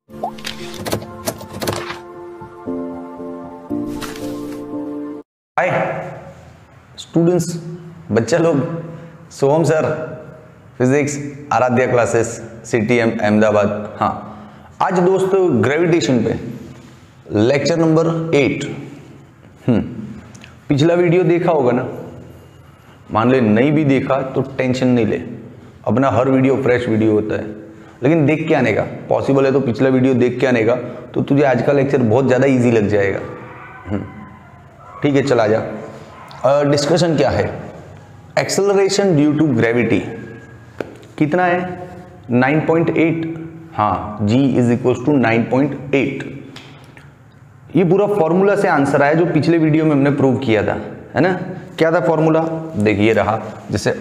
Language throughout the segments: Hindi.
हाय स्टूडेंट्स, बच्चा लोग, Soham sir, physics Aaradhya classes, CTM Ahmedabad. हाँ, आज दोस्तों ग्रेविटेशन पे लेक्चर नंबर 8। पिछला वीडियो देखा होगा ना? मान ले नहीं भी देखा तो टेंशन नहीं ले, अपना हर वीडियो फ्रेश वीडियो होता है, लेकिन देख के आने का। पॉसिबल है तो पिछला वीडियो देख के आने का, तो तुझे आज का लेक्चर बहुत ज़्यादा इजी लग जाएगा। ठीक है, चला जा। डिस्कशन क्या है? एक्सेलरेशन ड्यू टू ग्रेविटी कितना है? 9.8। हाँ, G इज इक्वल टू 9.8। ये पूरा फॉर्मूला से आंसर आया जो पिछले वीडियो में हमने प्रूव किया था, है ना? क्या था फॉर्मूला? देखिए रहा, जैसे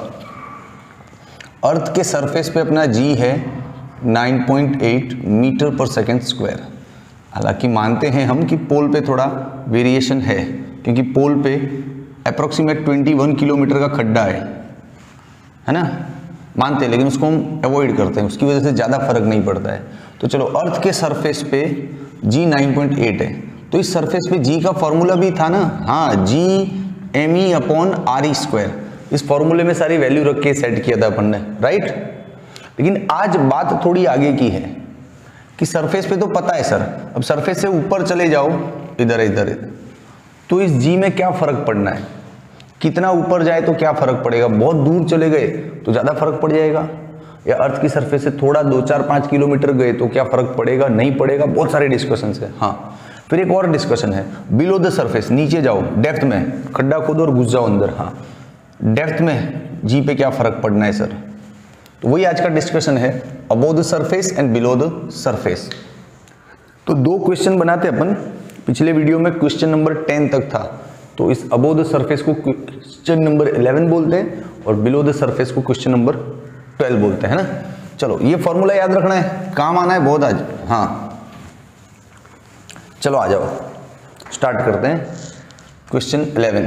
अर्थ के सरफेस पे अपना G है 9.8 मीटर पर सेकेंड स्क्वायर। हालांकि मानते हैं हम कि पोल पे थोड़ा वेरिएशन है, क्योंकि पोल पे अप्रोक्सीमेट 21 किलोमीटर का खड्डा है ना? मानते हैं, लेकिन उसको हम अवॉइड करते हैं, उसकी वजह से ज़्यादा फर्क नहीं पड़ता है। तो चलो, अर्थ के सरफेस पे G 9.8 है, तो इस सरफेस पे G का फॉर्मूला भी था ना? हाँ, G me/re²। इस फॉर्मूले में सारी वैल्यू रख के सेट किया था अपन ने, राइट? लेकिन आज बात थोड़ी आगे की है कि सरफेस पे तो पता है सर, अब सरफेस से ऊपर चले जाओ, इधर, तो इस G में क्या फर्क पड़ना है? कितना ऊपर जाए तो क्या फर्क पड़ेगा? बहुत दूर चले गए तो ज़्यादा फर्क पड़ जाएगा, या अर्थ की सरफेस से थोड़ा 2-4-5 किलोमीटर गए तो क्या फर्क पड़ेगा, नहीं पड़ेगा? बहुत सारे डिस्कशन है। हाँ, फिर एक और डिस्कशन है, बिलो द सरफेस, नीचे जाओ, डेप्थ में खड्डा खोदो और घुस जाओ अंदर। हाँ, डेप्थ में G पे क्या फर्क पड़ना है सर? तो वही आज का डिस्कशन है, above the surface and below the surface. तो दो क्वेश्चन बनाते अपन। पिछले वीडियो में क्वेश्चन नंबर 10 तक था, तो इस अबोव द सरफेस को क्वेश्चन नंबर 11 बोलते हैं और बिलो द सरफेस को क्वेश्चन नंबर 12 बोलते हैं ना। चलो, ये फॉर्मूला याद रखना है, काम आना है बहुत आज। हाँ, चलो आ जाओ, स्टार्ट करते हैं। Question 11,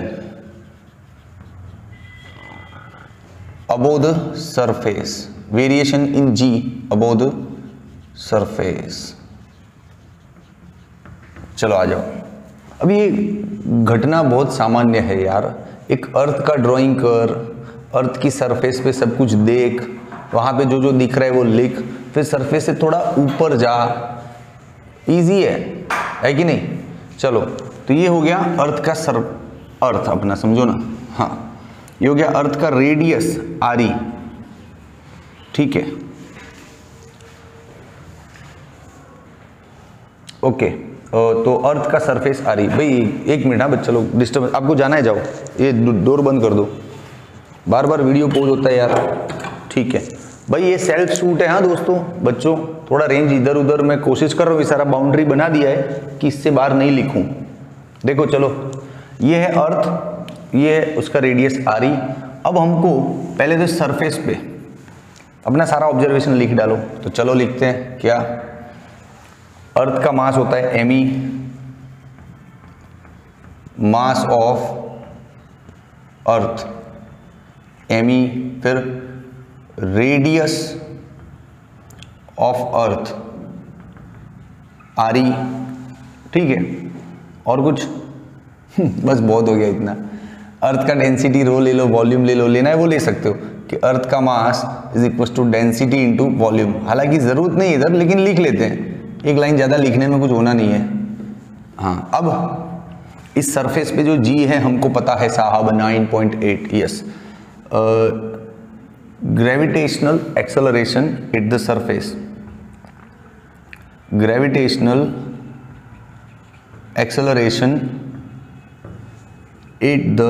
above the surface, variation in G above the surface. चलो आ जाओ। अब ये घटना बहुत सामान्य है यार। एक अर्थ का ड्राइंग कर, अर्थ की सरफेस पे सब कुछ देख, वहाँ पे जो जो दिख रहा है वो लिख, फिर सरफेस से थोड़ा ऊपर जा। इजी है कि नहीं? चलो, तो ये हो गया अर्थ का अर्थ अपना, समझो ना। हाँ, ये हो गया अर्थ का रेडियस RE, ठीक है, ओके। तो अर्थ का सरफेस RE। भाई एक मिनट, हाँ बच्चा लोग, डिस्टर्ब, आपको जाना है, जाओ, ये डोर बंद कर दो, बार बार वीडियो पॉज होता है यार। ठीक है भाई, ये सेल्फ शूट है। हाँ दोस्तों, बच्चों, थोड़ा रेंज इधर उधर, मैं कोशिश कर रहा हूँ, सारा बाउंड्री बना दिया है कि इससे बाहर नहीं लिखूं। देखो चलो, ये है अर्थ, ये है उसका रेडियस RE। अब हमको पहले तो सरफेस पे अपना सारा ऑब्जर्वेशन लिख डालो। तो चलो लिखते हैं, क्या? अर्थ का मास होता है me, mass of earth me, फिर रेडियस ऑफ अर्थ RE, ठीक है। और कुछ? बस बहुत हो गया इतना। अर्थ का डेंसिटी रो ले लो, वॉल्यूम ले लो, लेना है वो ले सकते हो कि अर्थ का mass is equal to density into volume. हालांकि जरूरत नहीं इधर, लेकिन लिख लेते हैं, एक लाइन ज़्यादा लिखने में कुछ होना नहीं है। हाँ, अब इस सरफेस पे जो G है हमको पता है साहब 9.8। Yes, gravitational acceleration at the surface, gravitational acceleration at the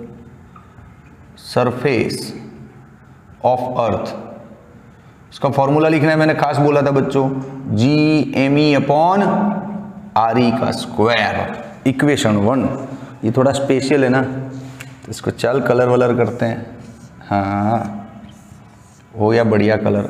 surface of earth. इसका फॉर्मूला लिखना है, मैंने खास बोला था बच्चों, G me/RE का स्क्वायर, इक्वेशन 1। ये थोड़ा स्पेशल है ना, तो इसको चल कलर वलर करते हैं। हाँ, हो गया बढ़िया कलर।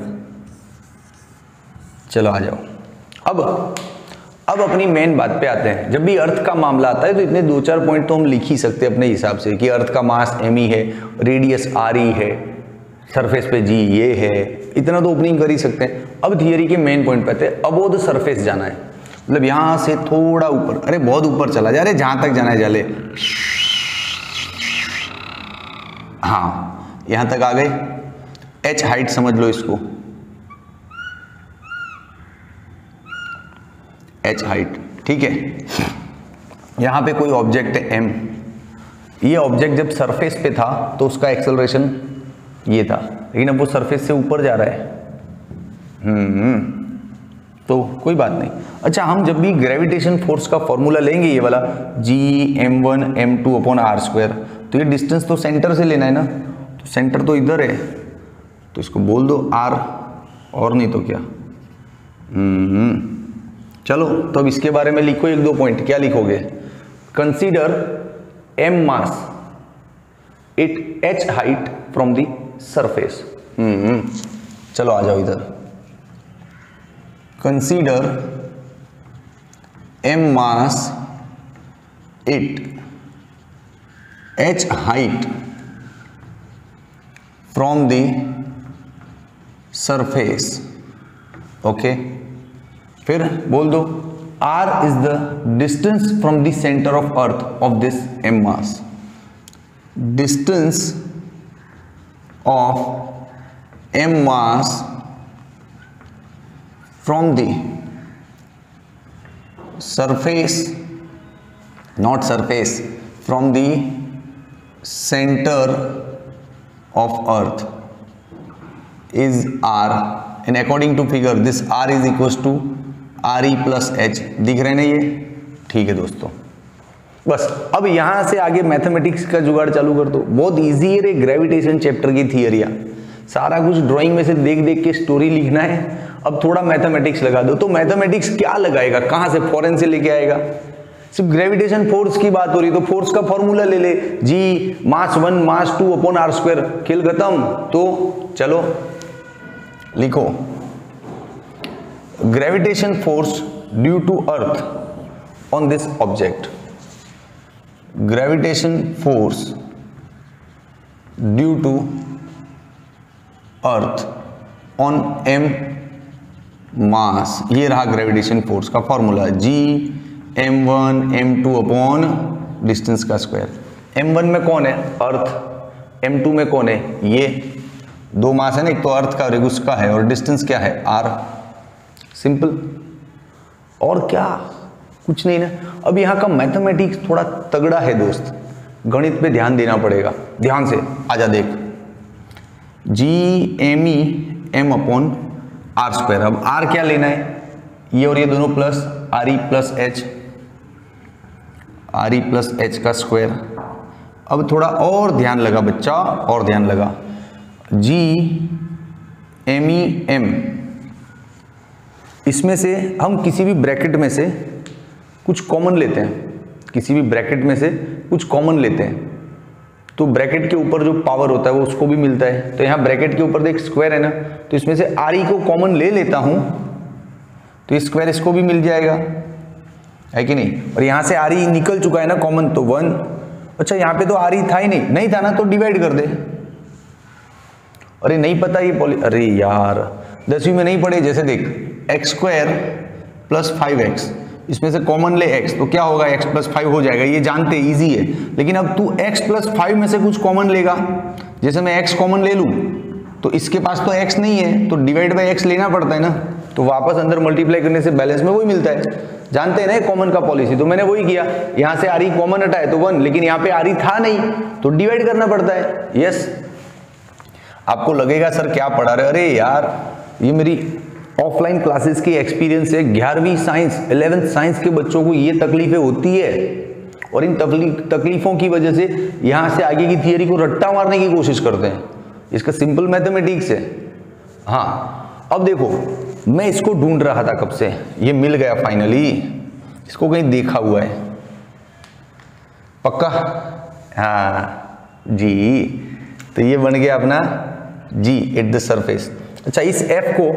चलो आ जाओ। अब अपनी मेन बात पे आते हैं। जब भी अर्थ का मामला आता है तो इतने 2-4 पॉइंट तो हम लिख ही सकते हैं अपने हिसाब से कि अर्थ का मास me है, रेडियस RE है, सरफेस पे G ये है, इतना तो ओपनिंग कर ही सकते हैं। अब थियरी के मेन पॉइंट पे आते हैं। अबोव द सरफेस जाना है, मतलब यहां से थोड़ा ऊपर, अरे बहुत ऊपर चला जा, अरे जहां तक जाना है जा ले, हाँ यहां तक आ गए। h हाइट समझ लो इसको, h हाइट, ठीक है। यहां पे कोई ऑब्जेक्ट है m, ये ऑब्जेक्ट जब सरफेस पे था तो उसका एक्सेलरेशन ये था, लेकिन अब वो सरफेस से ऊपर जा रहा है, तो कोई बात नहीं। अच्छा, हम जब भी ग्रेविटेशन फोर्स का फॉर्मूला लेंगे ये वाला Gm1 m2 upon R square, तो ये डिस्टेंस तो सेंटर से लेना है ना, तो सेंटर तो इधर है, तो इसको बोल दो r, और नहीं तो क्या। चलो तो अब इसके बारे में लिखो एक दो पॉइंट। क्या लिखोगे? Consider m mass it h height from the surface. चलो आ जाओ इधर। Consider m mass it h height from the surface. Okay, फिर बोल दो r is the distance from the centre of earth of this m mass. Distance of m mass from the surface, not surface, from the center of earth is r, and according to figure this r is equals to re plus h। दिख रहे ना ये? ठीक है दोस्तों, बस अब यहां से आगे मैथमेटिक्स का जुगाड़ चालू कर दो। बहुत इजी है रे ग्रेविटेशन चैप्टर की थियरिया, सारा कुछ ड्राइंग में से देख देख के स्टोरी लिखना है। अब थोड़ा मैथमेटिक्स लगा दो। तो मैथमेटिक्स क्या लगाएगा, कहां से, फॉरेन से लेके आएगा? सिर्फ ग्रेविटेशन फोर्स की बात हो रही तो फोर्स का फॉर्मूला ले ले, G mass 1 mass 2 upon R square, खेल खत्म। तो चलो लिखो, gravitation force due to earth on this object. Gravitation force due to earth on m mass, ये रहा ग्रेविटेशन फोर्स का formula, Gm1 m2 upon distance का स्क्वायर। m1 में कौन है? अर्थ। m2 में कौन है? ये दो मास है ना, एक तो अर्थ का और एक उसका है, और डिस्टेंस क्या है? r। सिंपल, और क्या, कुछ नहीं ना। अब यहाँ का मैथमेटिक्स थोड़ा तगड़ा है दोस्त, गणित पे ध्यान देना पड़ेगा। ध्यान से आजा देख, Gme m upon R square. अब r क्या लेना है? ये और ये दोनों plus re plus h, re plus h का स्क्वायर। अब थोड़ा और ध्यान लगा बच्चा, और ध्यान लगा, Gme m, इसमें से हम किसी भी ब्रैकेट में से कुछ कॉमन लेते हैं, किसी भी ब्रैकेट में से कुछ कॉमन लेते हैं, तो ब्रैकेट के ऊपर जो पावर होता है वो उसको भी मिलता है। तो यहाँ ब्रैकेट के ऊपर देख स्क्वायर है ना, तो इसमें से आर को कॉमन ले लेता हूं तो ये स्क्वायर इसको भी मिल जाएगा, है कि नहीं? और यहाँ से आर निकल चुका है ना कॉमन, तो 1। अच्छा, यहाँ पे तो आर था ही नहीं, नहीं था ना, तो डिवाइड कर दे। अरे नहीं पता ये अरे यार 10वीं में नहीं पढ़े, जैसे देख एक्स स्क्वायर प्लस 5x, इसमें से कॉमन ले x, तो क्या होगा? x प्लस 5 हो जाएगा, ये जानते इजी है। लेकिन अब तू x प्लस 5 में से कुछ कॉमन लेगा, जैसे मैं x कॉमन ले लूं तो इसके पास तो x नहीं है, तो डिवाइड बाय x लेना पड़ता है ना, तो वापस अंदर मल्टीप्लाई करने से बैलेंस में वही मिलता है। जानते हैं ना कॉमन का पॉलिसी, तो मैंने वही किया, यहां से आर कॉमन हटाए तो 1, लेकिन यहाँ पे आर था नहीं तो डिवाइड करना पड़ता है। यस, आपको लगेगा सर क्या पढ़ा रहे, अरे यार ये मेरी ऑफलाइन क्लासेस की एक्सपीरियंस है। 11वीं साइंस 11th साइंस के बच्चों को ये तकलीफें होती है, और इन तकलीफों की वजह से यहां से आगे की थियरी को रट्टा मारने की कोशिश करते हैं। इसका सिंपल मैथमेटिक्स है। हाँ, अब देखो मैं इसको ढूंढ रहा था कब से, ये मिल गया फाइनली। इसको कहीं देखा हुआ है पक्का? हाँ जी, तो ये बन गया अपना जी एट द सरफेस। अच्छा, इस f को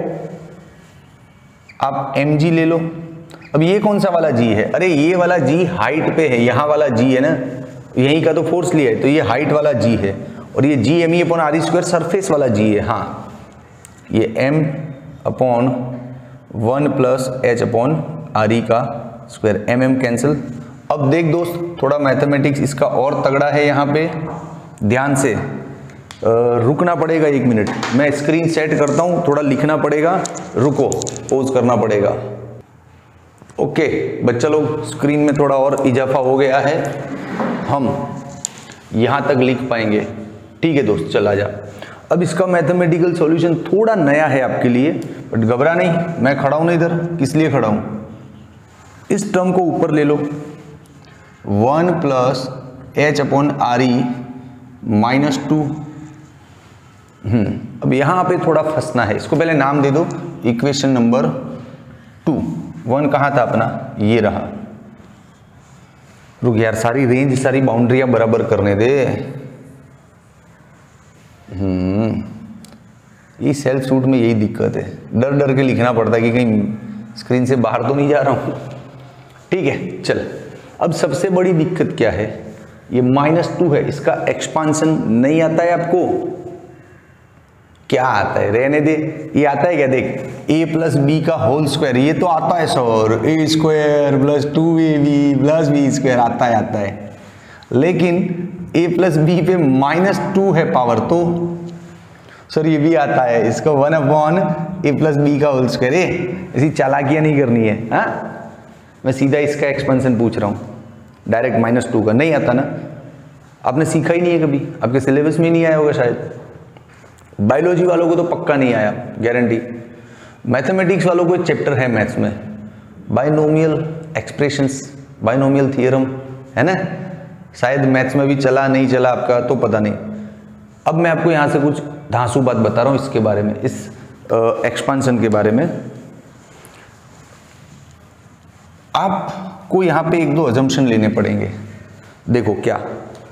आप mg ले लो। अब ये कौन सा वाला g है? अरे ये वाला g हाइट पे है, यहाँ वाला g है ना, यहीं का तो फोर्स लिया है, तो ये हाइट वाला g है, और ये g me upon R square surface वाला g है। हाँ, ये m अपॉन 1 plus H upon R E का स्क्वायर, mm कैंसिल। अब देख दोस्त, थोड़ा मैथमेटिक्स इसका और तगड़ा है यहाँ पे, ध्यान से रुकना पड़ेगा 1 मिनट, मैं स्क्रीन सेट करता हूँ, थोड़ा लिखना पड़ेगा, रुको, पॉज करना पड़ेगा। ओके बच्चा लोग, स्क्रीन में थोड़ा और इजाफा हो गया है, हम यहाँ तक लिख पाएंगे। ठीक है दोस्त, चला जा। अब इसका मैथमेटिकल सॉल्यूशन थोड़ा नया है आपके लिए, बट घबरा नहीं, मैं खड़ा हूँ ना इधर, किस लिए खड़ा हूँ। इस टर्म को ऊपर ले लो, 1 plus H upon R E minus 2। अब यहां पे थोड़ा फंसना है, इसको पहले नाम दे दो, इक्वेशन नंबर 2। 1 कहां था अपना, ये रहा। रुक यार, सारी रेंज सारी बाउंड्रियां बराबर करने दे। ये सेल्फ सूट में यही दिक्कत है, डर डर के लिखना पड़ता है कि कहीं स्क्रीन से बाहर तो नहीं जा रहा हूं। ठीक है चल, अब सबसे बड़ी दिक्कत क्या है, ये -2 है, इसका एक्सपांशन नहीं आता है आपको। क्या आता है, रहने दे, ये आता है क्या, देख a प्लस बी का होल स्क्वायर, ये तो आता है sir, a square plus 2ab plus B square आता है, लेकिन a प्लस बी पे -2 है पावर, तो सर ये भी आता है, इसको 1 अपॉन a प्लस बी का होल स्क्वायर। ऐसी चालाकियां नहीं करनी है, हाँ मैं सीधा इसका एक्सपेंशन पूछ रहा हूँ, डायरेक्ट -2 का नहीं आता ना, आपने सीखा ही नहीं है कभी, आपके सिलेबस में नहीं आया होगा शायद। बायोलॉजी वालों को तो पक्का नहीं आया, गारंटी। मैथमेटिक्स वालों को एक चैप्टर है मैथ्स में, बाइनोमियल एक्सप्रेशंस, बाइनोमियल थियरम, है ना, शायद मैथ्स में भी चला नहीं चला आपका तो पता नहीं। अब मैं आपको यहाँ से कुछ धांसू बात बता रहा हूँ इसके बारे में, इस एक्सपांशन के बारे में। आपको यहाँ पे 1-2 अजम्पशन लेने पड़ेंगे। देखो क्या,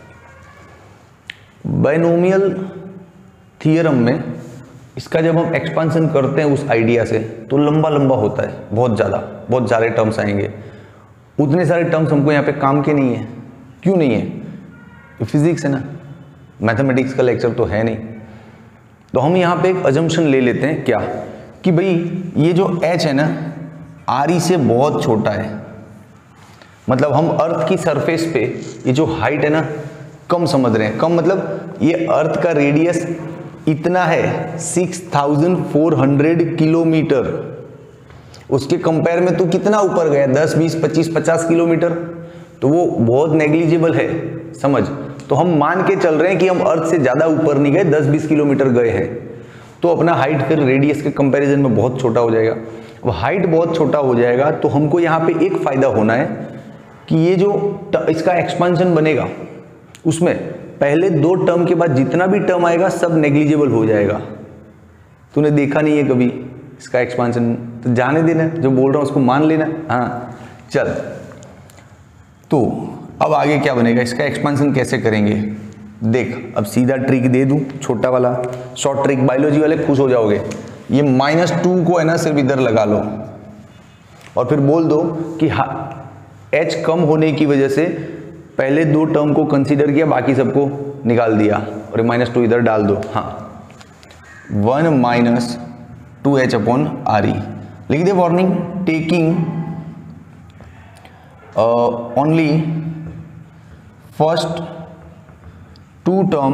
बाइनोमियल थियरम में इसका जब हम एक्सपांशन करते हैं उस आइडिया से, तो लंबा लंबा होता है, बहुत सारे टर्म्स आएंगे। उतने सारे टर्म्स हमको यहाँ पे काम के नहीं है। क्यों नहीं है, ये फिजिक्स है ना, मैथमेटिक्स का लेक्चर तो है नहीं। तो हम यहाँ पे एक अजम्पशन ले लेते हैं, क्या कि भाई ये जो h है ना, आर ई से बहुत छोटा है, मतलब हम अर्थ की सरफेस पे ये जो हाइट है ना, कम समझ रहे हैं। कम मतलब ये अर्थ का रेडियस इतना है 6400 किलोमीटर, उसके कंपेयर में तो कितना ऊपर गया, 10, 20, 25, 50 किलोमीटर, तो वो बहुत नेग्लिजिबल है, समझ। तो हम मान के चल रहे हैं कि हम अर्थ से ज़्यादा ऊपर नहीं गए, 10-20 किलोमीटर गए हैं, तो अपना हाइट फिर रेडियस के कंपैरिजन में बहुत छोटा हो जाएगा। अब हाइट बहुत छोटा हो जाएगा तो हमको यहाँ पे एक फ़ायदा होना है कि ये जो इसका एक्सपांशन बनेगा उसमें पहले 2 टर्म के बाद जितना भी टर्म आएगा सब नेग्लिजिबल हो जाएगा। तूने देखा नहीं है कभी इसका एक्सपांशन, तो जाने देना, जो बोल रहा हूँ उसको मान लेना। हाँ चल, तो अब आगे क्या बनेगा, इसका एक्सपांशन कैसे करेंगे, देख। अब सीधा ट्रिक दे दूं, छोटा वाला शॉर्ट ट्रिक, बायोलॉजी वाले खुश हो जाओगे। ये -2 को है ना सिर्फ इधर लगा लो और फिर बोल दो कि h कम होने की वजह से पहले 2 टर्म को कंसीडर किया, बाकी सबको निकाल दिया, और -2 इधर डाल दो। हाँ 1 - 2h अपॉन आर ई लिख दे। Warning, taking only first 2 term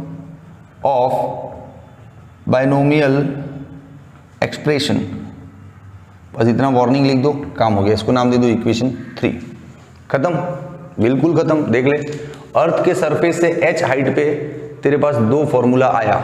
of binomial expression, बस इतना वार्निंग लिख दो, काम हो गया। इसको नाम दे दो इक्वेशन 3। खत्म, बिल्कुल खत्म। देख ले, अर्थ के सरफेस से h हाइट पे तेरे पास 2 फॉर्मूला आया,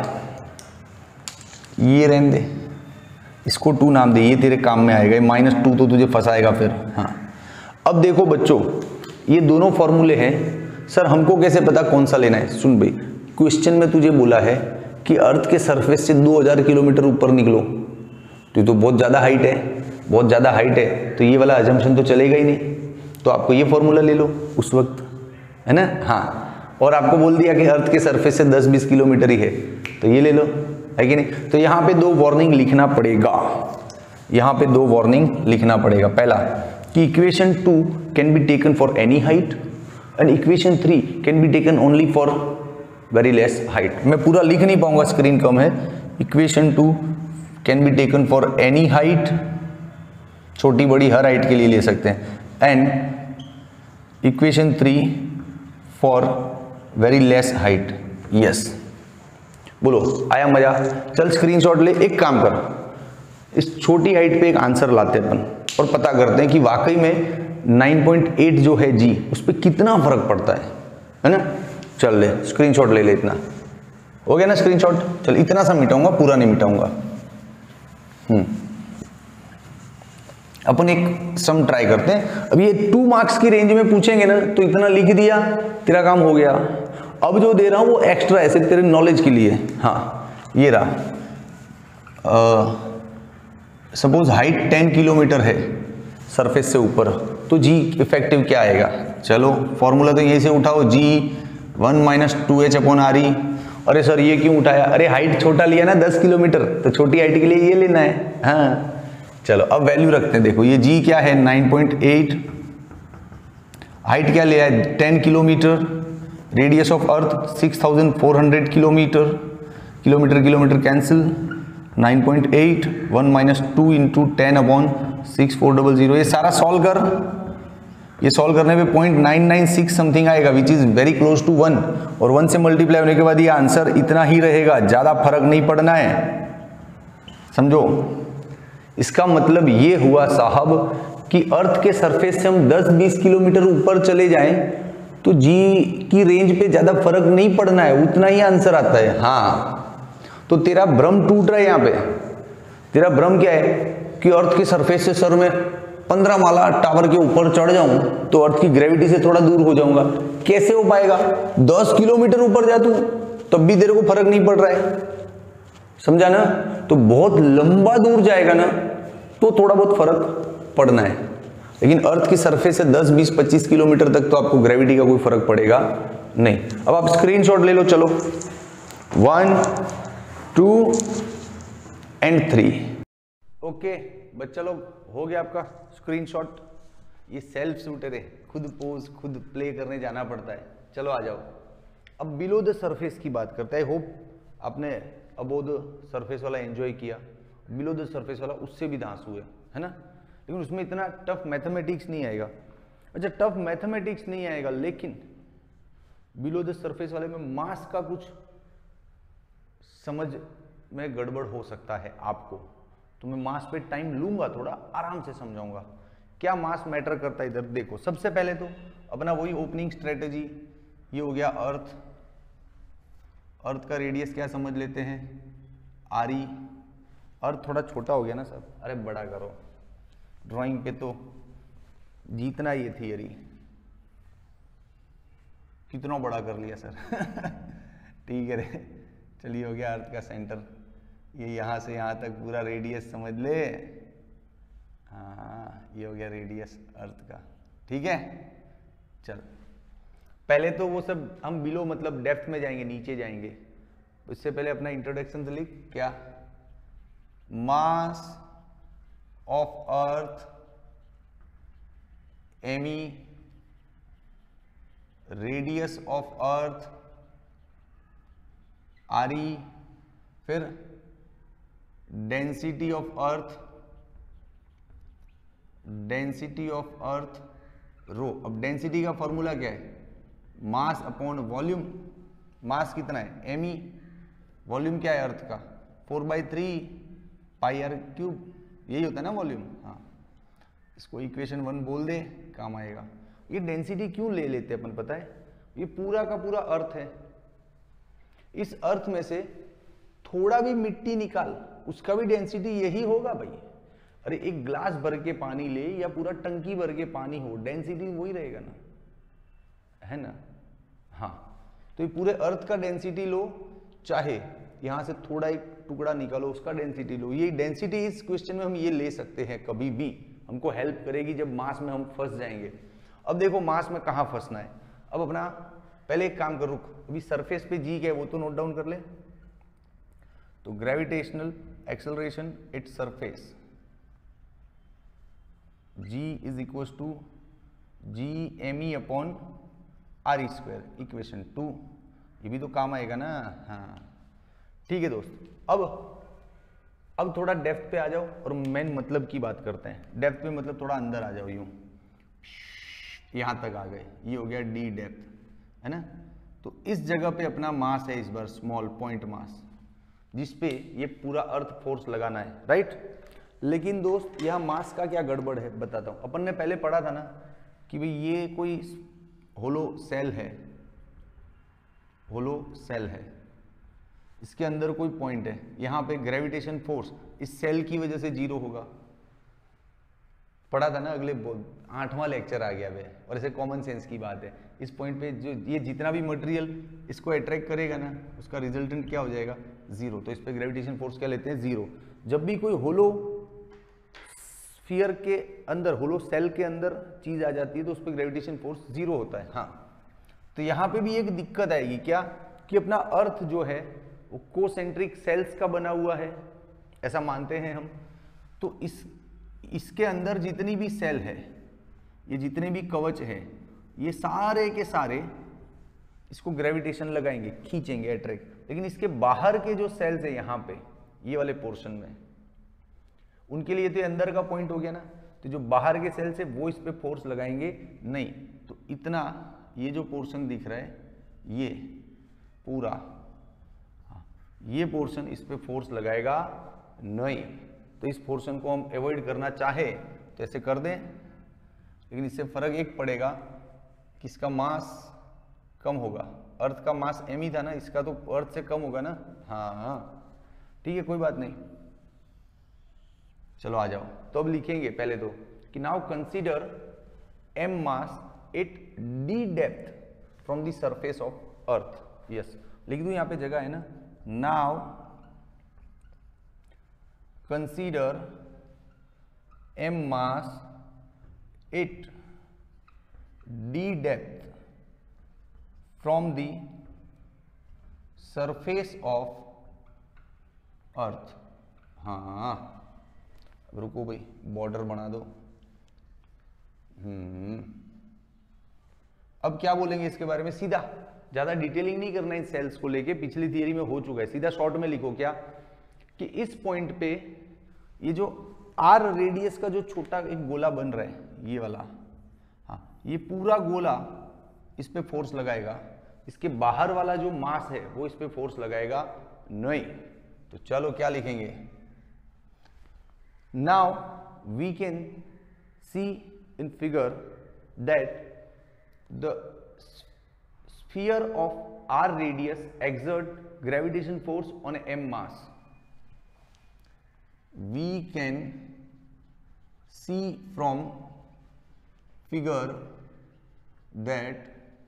ये रहने दे, इसको 2 नाम दे, ये तेरे काम में आएगा। -2 तो तुझे फंसाएगा फिर। हाँ अब देखो बच्चों, ये दोनों फॉर्मूले हैं। सर हमको कैसे पता कौन सा लेना है? सुन भाई, क्वेश्चन में तुझे बोला है कि अर्थ के सरफेस से 2000 किलोमीटर ऊपर निकलो, तो बहुत ज़्यादा हाइट है, बहुत ज़्यादा हाइट है, तो ये वाला अजम्पशन तो चलेगा ही नहीं, तो आपको ये फॉर्मूला ले लो उस वक्त, है ना। हाँ, और आपको बोल दिया कि अर्थ के सरफेस से 10-20 किलोमीटर ही है, तो ये ले लो, है कि नहीं। तो यहाँ पे 2 वार्निंग लिखना पड़ेगा, यहाँ पे 2 वार्निंग लिखना पड़ेगा। पहला कि equation 2 can be taken for any height and equation 3 can be taken only for very less height. मैं पूरा लिख नहीं पाऊंगा, स्क्रीन कम है। Equation 2 can be taken for any height, छोटी बड़ी हर हाइट के लिए ले सकते हैं। And equation 3 for very less height. Yes, बोलो आया मजा? चल स्क्रीनशॉट ले, एक काम कर, इस छोटी हाइट पे एक आंसर लाते अपन और पता करते हैं कि वाकई में 9.8 जो है जी, उस पर कितना फर्क पड़ता है ना? चल ले स्क्रीनशॉट ले ले, इतना हो गया ना स्क्रीनशॉट? चल इतना सा मिटाऊंगा, पूरा नहीं मिटाऊंगा। अपन एक सम ट्राई करते हैं। अब ये 2 मार्क्स की रेंज में पूछेंगे ना, तो इतना लिख दिया, तेरा काम हो गया। अब जो दे रहा हूं वो एक्स्ट्रा ऐसे तेरे नॉलेज के लिए। हाँ ये रहा, सपोज हाइट 10 किलोमीटर है सरफेस से ऊपर, तो जी इफेक्टिव क्या आएगा? चलो फॉर्मूला तो यहीं से उठाओ, जी 1 - 2h/r। अरे सर ये क्यों उठाया? अरे हाइट छोटा लिया ना 10 किलोमीटर, तो छोटी हाइट के लिए ये लेना है। हाँ चलो अब वैल्यू रखते हैं। देखो ये जी क्या है 9.8, हाइट क्या लिया है 10 kilometre, radius of earth 6400 kilometre, kilometre cancel, 9.8 1 - 2 × 10/6400। ये सारा सॉल्व कर, ये सॉल्व करने पे 0.996 समथिंग आएगा, which is very close to 1। और 1 से मल्टीप्लाई होने के बाद ये आंसर इतना ही रहेगा, ज्यादा फर्क नहीं पड़ना है, समझो। इसका मतलब ये हुआ साहब कि अर्थ के सरफेस से हम 10-20 किलोमीटर ऊपर चले जाएं तो जी की रेंज पे ज्यादा फर्क नहीं पड़ना है, उतना ही आंसर आता है। हाँ तो तेरा भ्रम टूट रहा है यहाँ पे। तेरा भ्रम क्या है कि अर्थ के सरफेस से सर मैं 15 माला टावर के ऊपर चढ़ जाऊं तो अर्थ की ग्रेविटी से थोड़ा दूर हो जाऊंगा। कैसे हो पाएगा? 10 किलोमीटर ऊपर जा तू, तब भी तेरे को फर्क नहीं पड़ रहा है, समझा ना? तो बहुत लंबा दूर जाएगा ना तो थोड़ा बहुत फर्क पड़ना है, लेकिन अर्थ की सरफेस से 10, 20, 25 किलोमीटर तक तो आपको ग्रेविटी का कोई फर्क पड़ेगा नहीं। अब आप स्क्रीनशॉट ले लो, चलो 1, 2 एंड 3। ओके बच्चा लोग, हो गया आपका स्क्रीनशॉट। ये सेल्फ शूटर है, खुद पोज खुद प्ले करने जाना पड़ता है। चलो आ जाओ, अब बिलो द सरफेस की बात करते हैं। होप आपने अबोव द सरफेस वाला एंजॉय किया, बिलो द सरफेस वाला उससे भी दांस हुए, है ना? लेकिन उसमें इतना टफ मैथमेटिक्स नहीं आएगा। अच्छा टफ मैथमेटिक्स नहीं आएगा, लेकिन बिलो द सरफेस वाले में मास का कुछ समझ में गड़बड़ हो सकता है आपको, तो मैं मास पे टाइम लूंगा, थोड़ा आराम से समझाऊंगा क्या मास मैटर करता है। इधर देखो, सबसे पहले तो अपना वही ओपनिंग स्ट्रेटेजी, ये हो गया अर्थ। अर्थ का रेडियस क्या समझ लेते हैं? आरी। अर्थ थोड़ा छोटा हो गया ना सब, अरे बड़ा करो, ड्राइंग पे तो जीतना ये थियरी। कितना बड़ा कर लिया सर ठीक है रे, चलिए हो गया अर्थ का सेंटर। ये यहाँ से यहाँ तक पूरा रेडियस समझ ले। हाँ ये हो गया रेडियस अर्थ का, ठीक है। चल पहले तो वो सब हम बिलो मतलब डेप्थ में जाएंगे, नीचे जाएंगे। उससे पहले अपना इंट्रोडक्शन से लिख, क्या? Mass of earth ME, radius of earth RE, फिर density of earth, density of earth rho. अब डेंसिटी का फॉर्मूला क्या है? Mass upon volume. मास कितना है? एमी। वॉल्यूम क्या है अर्थ का? 4/3 πr³, यही होता है ना वॉल्यूम। हाँ इसको इक्वेशन 1 बोल दे, काम आएगा। ये डेंसिटी क्यों ले लेते हैं अपन पता है? ये पूरा का पूरा अर्थ है, इस अर्थ में से थोड़ा भी मिट्टी निकाल, उसका भी डेंसिटी यही होगा भाई। अरे एक ग्लास भर के पानी ले या पूरा टंकी भर के पानी हो, डेंसिटी वही रहेगा ना, है ना? हाँ तो ये पूरे अर्थ का डेंसिटी लो, चाहे यहां से थोड़ा एक टुकड़ा निकालो उसका डेंसिटी लो। ये डेंसिटी इस क्वेश्चन में हम ये ले सकते हैं, कभी भी हमको हेल्प करेगी जब मास में हम फंस जाएंगे। अब देखो मास में कहां फंसना है। अब अपना पहले एक काम कर, रुक, अभी सरफेस पे जी क्या है वो तो नोट डाउन कर ले। तो gravitational acceleration at surface, G is equal to Gme/r², equation 2। ये भी तो काम आएगा ना। हाँ ठीक है दोस्त। अब अब थोड़ा डेप्थ पे आ जाओ और मेन मतलब की बात करते हैं। डेप्थ पे मतलब थोड़ा अंदर आ जाओ, यूं यहां तक आ गए, ये हो गया डी डेप्थ, है ना। तो इस जगह पे अपना मास है इस बार स्मॉल पॉइंट मास, जिसपे ये पूरा अर्थ फोर्स लगाना है, राइट। लेकिन दोस्त यह मास का क्या गड़बड़ है बताता हूं। अपन ने पहले पढ़ा था ना कि भाई ये कोई होलो सेल है, होलो सेल है, इसके अंदर कोई पॉइंट है, यहां पे ग्रेविटेशन फोर्स इस सेल की वजह से जीरो होगा। पढ़ा था ना, अगले 8वां लेक्चर आ गया वे, और ऐसे कॉमन सेंस की बात है। इस पॉइंट पे जो ये जितना भी मटेरियल इसको अट्रैक्ट करेगा ना, उसका रिजल्टेंट क्या हो जाएगा, जीरो। तो इस पे ग्रेविटेशन फोर्स क्या लेते हैं, जीरो। जब भी कोई होलो स्फीयर के अंदर, होलो सेल के अंदर चीज आ जाती है तो उस पर ग्रेविटेशन फोर्स जीरो होता है। हाँ, तो यहां पे भी एक दिक्कत आएगी, क्या कि अपना अर्थ जो है वो कोसेंट्रिक सेल्स का बना हुआ है, ऐसा मानते हैं हम। तो इसके अंदर जितनी भी सेल है, ये जितने भी कवच है, ये सारे के सारे इसको ग्रेविटेशन लगाएंगे, खींचेंगे, अट्रैक्ट। लेकिन इसके बाहर के जो सेल्स है यहाँ पे, ये वाले पोर्शन में, उनके लिए तो अंदर का पॉइंट हो गया ना, तो जो बाहर के सेल्स है वो इस पे फोर्स लगाएंगे नहीं। तो इतना ये जो पोर्शन दिख रहा है, ये पूरा, ये पोर्शन इस पे फोर्स लगाएगा नहीं। तो इस पोर्शन को हम अवॉइड करना चाहे तो ऐसे कर दें, लेकिन इससे फर्क एक पड़ेगा कि इसका मास कम होगा। अर्थ का मास m ही था ना, इसका तो अर्थ से कम होगा ना। हाँ ठीक है, कोई बात नहीं, चलो आ जाओ। तो अब लिखेंगे पहले तो कि now consider m mass at d depth from the surface of earth. Yes, लिख दूं, यहां पे जगह है ना। Now consider m mass at d depth from the surface of earth। हाँ, अब रुको भाई, बॉर्डर बना दो। अब क्या बोलेंगे इसके बारे में, सीधा, ज्यादा डिटेलिंग नहीं करना है इस सेल्स को लेके, पिछली थियरी में हो चुका है। सीधा शॉर्ट में लिखो क्या कि इस पॉइंट पे ये जो आर रेडियस का जो छोटा एक गोला बन रहा है, ये वाला, हाँ, ये पूरा गोला इस पे फोर्स लगाएगा, इसके बाहर वाला जो मास है वो इस पे फोर्स लगाएगा नहीं। तो चलो क्या लिखेंगे, now we can see in figure that the sphere of r radius exert gravitation force on a m mass। we can see from figure that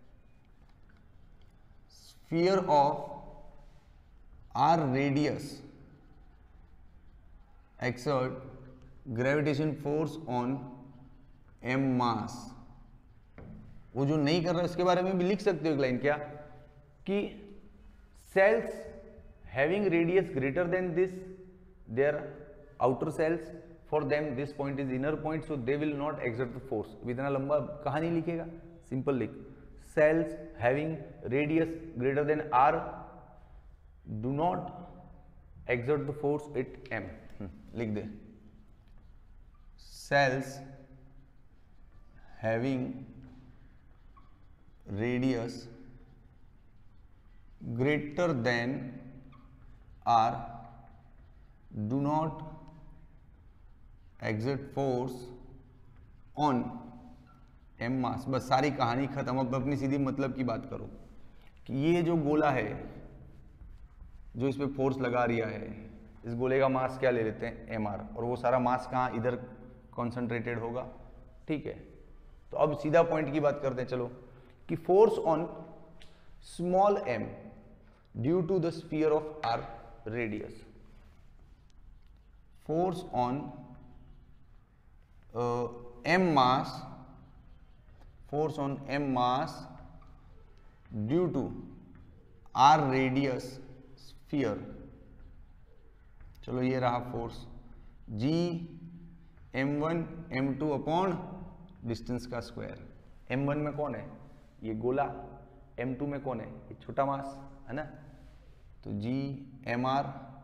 sphere of r radius exert gravitation force on m mass। वो जो नहीं कर रहा है उसके बारे में भी लिख सकते हो एक लाइन, क्या कि shells having radius greater than this their outer shells, for them this point is inner point, so they will not exert the force. इतना लंबा कहानी लिखेगा, सिंपल लिख, shells having radius greater than R do not exert the force at M. लिख दे, shells having radius greater than r do not exert force on m mass। बस सारी कहानी खत्म। अब अपनी सीधी मतलब की बात करो कि ये जो गोला है जो इस पे फोर्स लगा रिया है, इस गोले का मास क्या ले लेते हैं, mr, और वो सारा मास कहाँ, इधर कॉन्सेंट्रेटेड होगा। ठीक है, तो अब सीधा पॉइंट की बात करते हैं। चलो कि force on small m due to the sphere of r radius, force on m mass, force on m mass due to r radius sphere. चलो ये रहा force g m1 m2 upon distance का स्क्वायर। m1 में कौन है, ये गोला, m2 में कौन है, ये छोटा मास है ना। तो g mr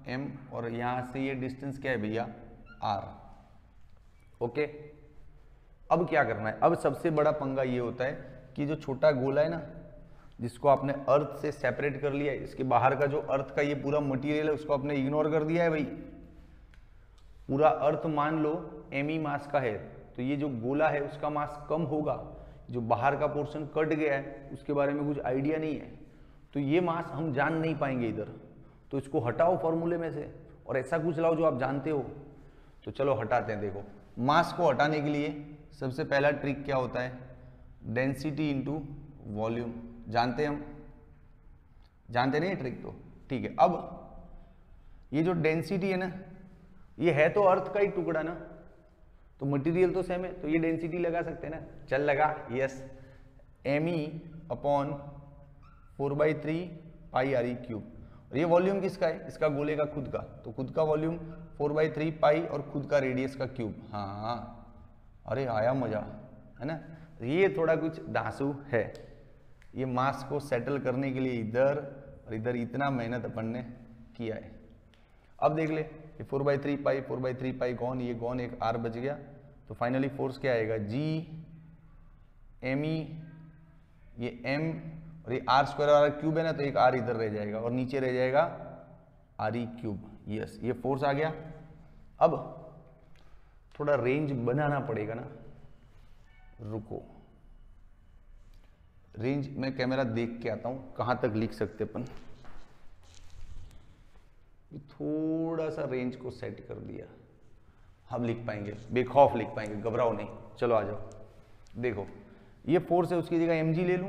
m और यहां से ये डिस्टेंस क्या है भैया r। ओके, अब क्या करना है, अब सबसे बड़ा पंगा ये होता है कि जो छोटा गोला है ना, जिसको आपने अर्थ से सेपरेट कर लिया है, इसके बाहर का जो अर्थ का ये पूरा मटेरियल है उसको आपने इग्नोर कर दिया है भाई। पूरा अर्थ मान लो me मास का है, तो ये जो गोला है उसका मास कम होगा, जो बाहर का पोर्शन कट गया है उसके बारे में कुछ आइडिया नहीं है, तो ये मास हम जान नहीं पाएंगे इधर, तो इसको हटाओ फॉर्मूले में से और ऐसा कुछ लाओ जो आप जानते हो। तो चलो हटाते हैं। देखो, मास को हटाने के लिए सबसे पहला ट्रिक क्या होता है, डेंसिटी इंटू वॉल्यूम। जानते हैं हम, जानते नहीं ट्रिक तो ठीक है। अब ये जो डेंसिटी है ना, ये है तो अर्थ का ही टुकड़ा ना, तो मटेरियल तो सेम है, तो ये डेंसिटी लगा सकते हैं ना। चल लगा, yes, me upon 4/3 pi R E cube. और ये वॉल्यूम किसका है, इसका गोले का खुद का, तो खुद का वॉल्यूम 4/3 पाई और खुद का रेडियस का क्यूब। हाँ, अरे आया मजा, है ना। ये थोड़ा कुछ धांसू है, ये मास को सेटल करने के लिए इधर और इधर इतना मेहनत अपन ने किया है। अब देख ले, ये 4/3 पाई गॉन, ये गॉन, एक आर बच गया, तो फाइनली फोर्स क्या आएगा, जी me, ये m और ये r स्क्वायर और क्यूब है ना, तो एक r इधर रह जाएगा और नीचे रह जाएगा r e क्यूब। यस, ये फोर्स आ गया। अब थोड़ा रेंज बनाना पड़ेगा ना, रुको, रेंज मैं कैमरा देख के आता हूं कहां तक लिख सकते अपन। थोड़ा सा रेंज को सेट कर दिया, हम लिख पाएंगे, बेखौफ लिख पाएंगे, घबराओ नहीं। चलो आ जाओ, देखो ये फोर्स है, उसकी जगह mg ले लूं,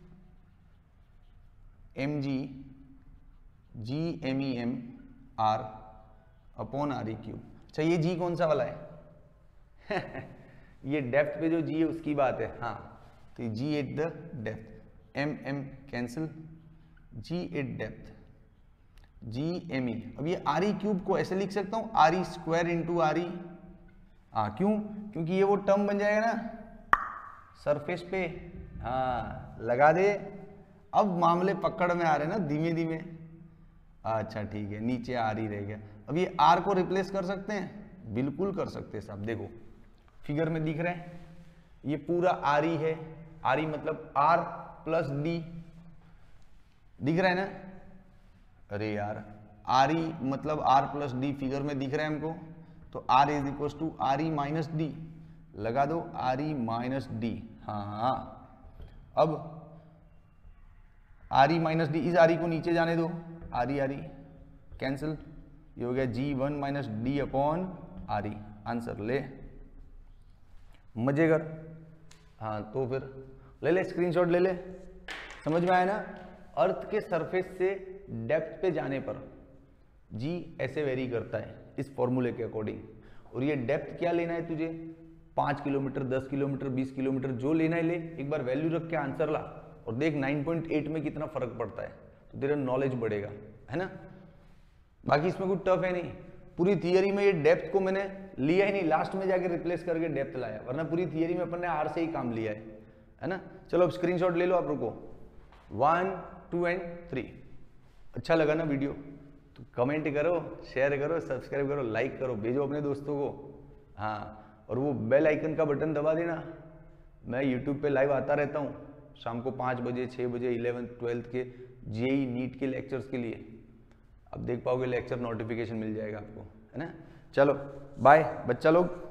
mg g me m r upon R E cube. अच्छा, ये g कौन सा वाला है ये डेप्थ पे जो g है उसकी बात है। हाँ, तो g at the depth, m cancel, g at depth, G M E. अब ये आर ई क्यूब को ऐसे लिख सकता हूं, R E square into R E. क्यों, क्योंकि ये वो टर्म बन जाएगा ना सरफेस पे। हाँ, लगा दे। अब मामले पकड़ में आ रहे हैं ना धीमे धीमे। अच्छा ठीक है, नीचे आर ई रह गया। अब ये आर को रिप्लेस कर सकते हैं, बिल्कुल कर सकते हैं साहब। देखो फिगर में दिख रहे हैं, ये पूरा आर ई है, आर ई मतलब आर प्लस डी, दिख रहा है ना। अरे यार, आर ई मतलब आर प्लस डी फिगर में दिख रहा है हमको, तो R is equal to R E minus D, लगा दो आर ई माइनस डी। हाँ, अब आर ई माइनस डी, इस आर ई को नीचे जाने दो, आर ई कैंसिल, ये हो गया G one minus D upon R E. Answer ले, मजे कर। हाँ, तो फिर ले ले, स्क्रीनशॉट ले ले, समझ में आया ना। अर्थ के सरफेस से डेप्थ पे जाने पर जी ऐसे वेरी करता है इस फॉर्मूले के अकॉर्डिंग। और ये डेप्थ क्या लेना है तुझे, 5 किलोमीटर, 10 किलोमीटर, 20 किलोमीटर, जो लेना है ले, एक बार वैल्यू रख के आंसर ला और देख 9.8 में कितना फर्क पड़ता है, तो तेरा नॉलेज बढ़ेगा, है ना। बाकी इसमें कुछ टफ है नहीं, पूरी थियरी में ये डेप्थ को मैंने लिया ही नहीं, लास्ट में जाके रिप्लेस करके डेप्थ लाया, वरना पूरी थियरी में अपन ने आर से ही काम लिया है ना। चलो अब स्क्रीनशॉट ले लो आप, रुको, 1, 2 एंड 3। अच्छा लगा ना वीडियो तो कमेंट करो, शेयर करो, सब्सक्राइब करो, लाइक करो, भेजो अपने दोस्तों को। हाँ, और वो बेल आइकन का बटन दबा देना। मैं यूट्यूब पे लाइव आता रहता हूँ शाम को 5 बजे, 6 बजे 11th 12th के जेई नीट के लेक्चर्स के लिए। अब देख पाओगे लेक्चर, नोटिफिकेशन मिल जाएगा आपको, है ना। चलो बाय बच्चा लोग।